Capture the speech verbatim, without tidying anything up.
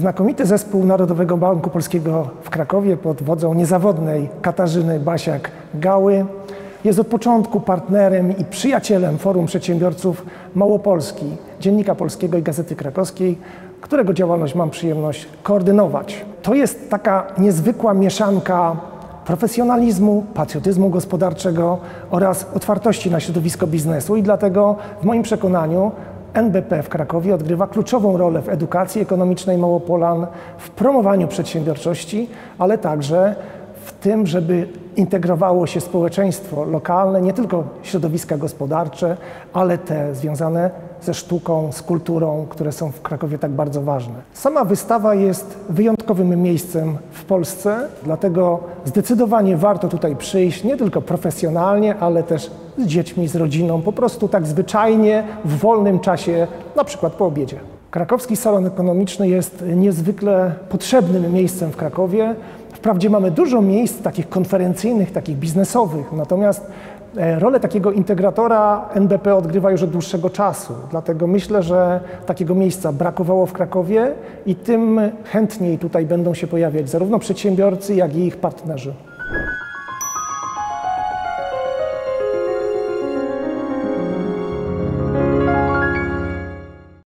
Znakomity zespół Narodowego Banku Polskiego w Krakowie pod wodzą niezawodnej Katarzyny Basiak-Gały jest od początku partnerem i przyjacielem Forum Przedsiębiorców Małopolski, Dziennika Polskiego i Gazety Krakowskiej, którego działalność mam przyjemność koordynować. To jest taka niezwykła mieszanka profesjonalizmu, patriotyzmu gospodarczego oraz otwartości na środowisko biznesu i dlatego w moim przekonaniu N B P w Krakowie odgrywa kluczową rolę w edukacji ekonomicznej Małopolan, w promowaniu przedsiębiorczości, ale także w tym, żeby integrowało się społeczeństwo lokalne, nie tylko środowiska gospodarcze, ale te związane ze sztuką, z kulturą, które są w Krakowie tak bardzo ważne. Sama wystawa jest wyjątkowym miejscem w Polsce, dlatego zdecydowanie warto tutaj przyjść, nie tylko profesjonalnie, ale też z dziećmi, z rodziną, po prostu tak zwyczajnie, w wolnym czasie, na przykład po obiedzie. Krakowski Salon Ekonomiczny jest niezwykle potrzebnym miejscem w Krakowie. Wprawdzie mamy dużo miejsc takich konferencyjnych, takich biznesowych, natomiast rolę takiego integratora N B P odgrywa już od dłuższego czasu. Dlatego myślę, że takiego miejsca brakowało w Krakowie i tym chętniej tutaj będą się pojawiać zarówno przedsiębiorcy, jak i ich partnerzy.